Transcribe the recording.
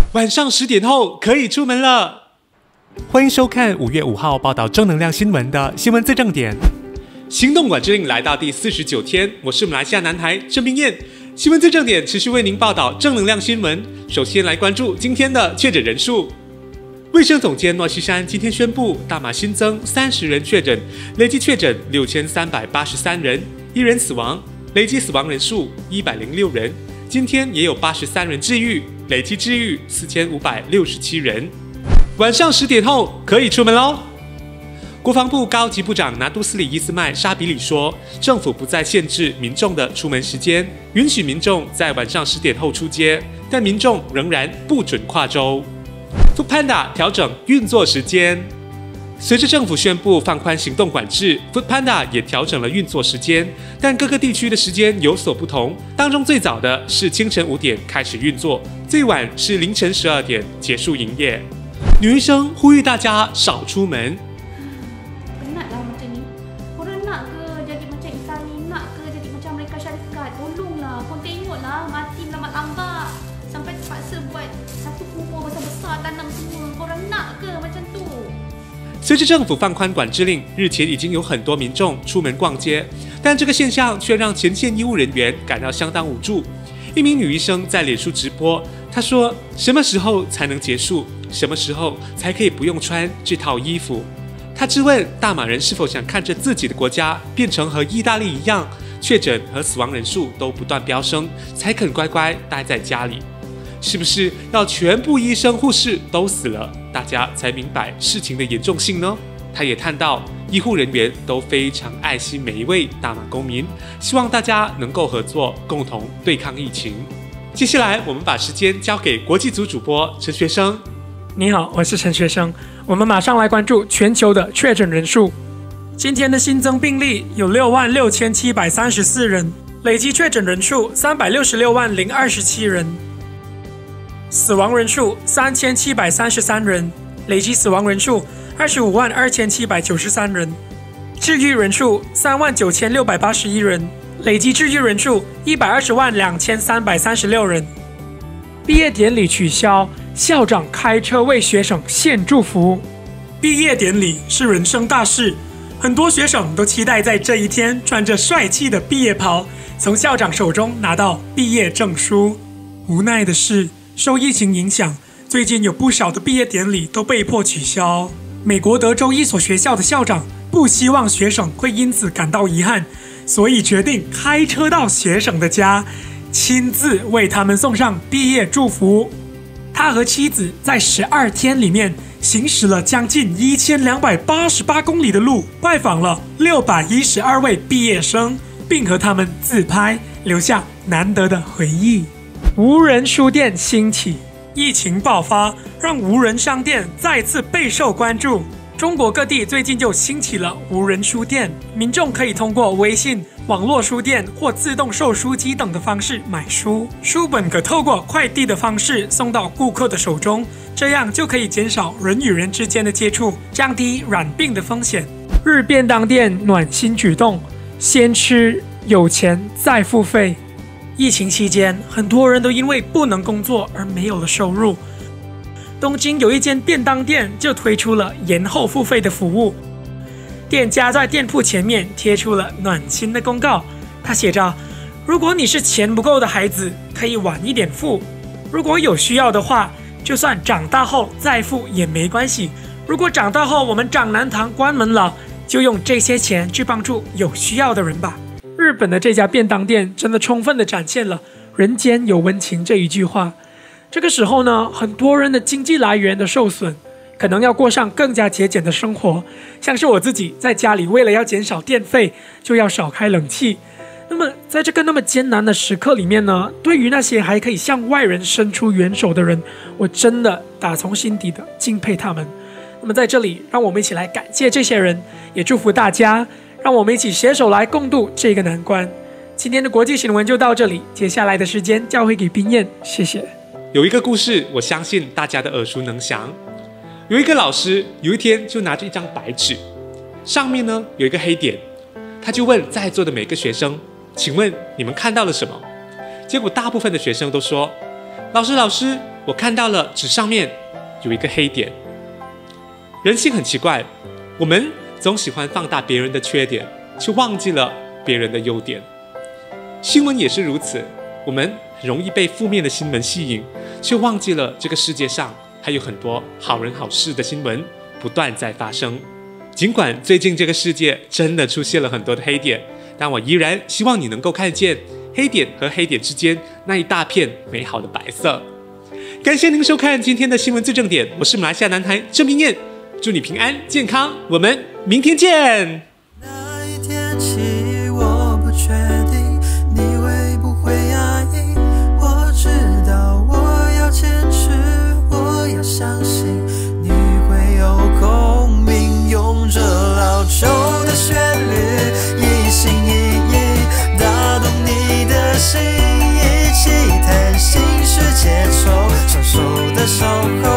晚上10点后可以出门了。欢迎收看5月5号报道正能量新闻的新闻最正点。行动管制令来到第49天，我是马来西亚男孩郑冰燕。新闻最正点持续为您报道正能量新闻。首先来关注今天的确诊人数。卫生总监诺西山今天宣布，大马新增30人确诊，累计确诊6383人，1人死亡，累计死亡人数106人。今天也有83人治愈，累计治愈4567人。晚上10点后可以出门喽。国防部高级部长拿督斯里伊斯麦沙比里说，政府不再限制民众的出门时间，允许民众在晚上10点后出街，但民众仍然不准跨州。Foodpanda 调整运作时间。随着政府宣布放宽行动管制 ，Foodpanda 也调整了运作时间，但各个地区的时间有所不同。当中最早的是清晨5点开始运作，最晚是凌晨12点结束营业。女医生呼吁大家少出门。 Penatlah macam ni. Korang nak ke jadi macam Islami, nak ke jadi macam mereka syarikat? Tolonglah, korang tengoklah mati lambat-lambat. Sampai terpaksa buat satu kubur besar-besar tanam semua. Korang nak ke macam tu? 随着政府放宽管制令，日前已经有很多民众出门逛街，但这个现象却让前线医务人员感到相当无助。一名女医生在脸书直播，她说：“什么时候才能结束？什么时候才可以不用穿这套衣服？”她质问大马人是否想看着自己的国家变成和意大利一样，确诊和死亡人数都不断飙升，才肯乖乖待在家里。是不是要全部医生护士都死了，大家才明白事情的严重性呢？他也谈到，医护人员都非常爱惜每一位大马公民，希望大家能够合作，共同对抗疫情。接下来，我们把时间交给国际组主播陈学生。 你好，我是陈学生。我们马上来关注全球的确诊人数。今天的新增病例有66734人，累计确诊人数3660027人。死亡人数3733人，累计死亡人数252793人，治愈人数39681人，累计治愈人数1202336人。毕业典礼取消，校长开车为学生献祝福。毕业典礼是人生大事，很多学生都期待在这一天穿着帅气的毕业袍，从校长手中拿到毕业证书。无奈的是，受疫情影响，最近有不少的毕业典礼都被迫取消。美国德州一所学校的校长不希望学生会因此感到遗憾，所以决定开车到学生的家，亲自为他们送上毕业祝福。他和妻子在12天里面行驶了将近1288公里的路，拜访了612位毕业生，并和他们自拍，留下难得的回忆。无人书店兴起，疫情爆发让无人商店再次备受关注。中国各地最近就兴起了无人书店，民众可以通过微信、网络书店或自动售书机等的方式买书，书本可透过快递的方式送到顾客的手中，这样就可以减少人与人之间的接触，降低染病的风险。日便当店暖心举动，先吃有钱再付费。疫情期间，很多人都因为不能工作而没有了收入。东京有一间便当店就推出了延后付费的服务，店家在店铺前面贴出了暖心的公告，他写着：如果你是钱不够的孩子，可以晚一点付；如果有需要的话，就算长大后再付也没关系。如果长大后我们长南堂关门了，就用这些钱去帮助有需要的人吧。日本的这家便当店真的充分地展现了人间有温情这一句话。这个时候呢，很多人的经济来源都受损，可能要过上更加节俭的生活。像是我自己在家里，为了要减少电费，就要少开冷气。那么在这个那么艰难的时刻里面呢，对于那些还可以向外人伸出援手的人，我真的打从心底的敬佩他们。那么在这里，让我们一起来感谢这些人，也祝福大家。让我们一起携手来共度这个难关。今天的国际新闻就到这里，接下来的时间交回给冰燕，谢谢。 有一个故事，我相信大家的耳熟能详。有一个老师，有一天就拿着一张白纸，上面呢有一个黑点，他就问在座的每个学生：“请问你们看到了什么？”结果大部分的学生都说：“老师， 我看到了纸上面有一个黑点。人性很奇怪，我们总喜欢放大别人的缺点，却忘记了别人的优点。新闻也是如此，我们很容易被负面的新闻吸引，却忘记了这个世界上还有很多好人好事的新闻不断在发生。尽管最近这个世界真的出现了很多的黑点，但我依然希望你能够看见黑点和黑点之间那一大片美好的白色。感谢您收看今天的新闻最正点，我是马来西亚男孩郑明燕，祝你平安健康，我们明天见。 那一天起，我不确定你会不会压抑，我知道我要坚持，我要相信你会有共鸣，用着老旧的旋律，一心一意打动你的心，一起谈心事节奏，享受的稍后。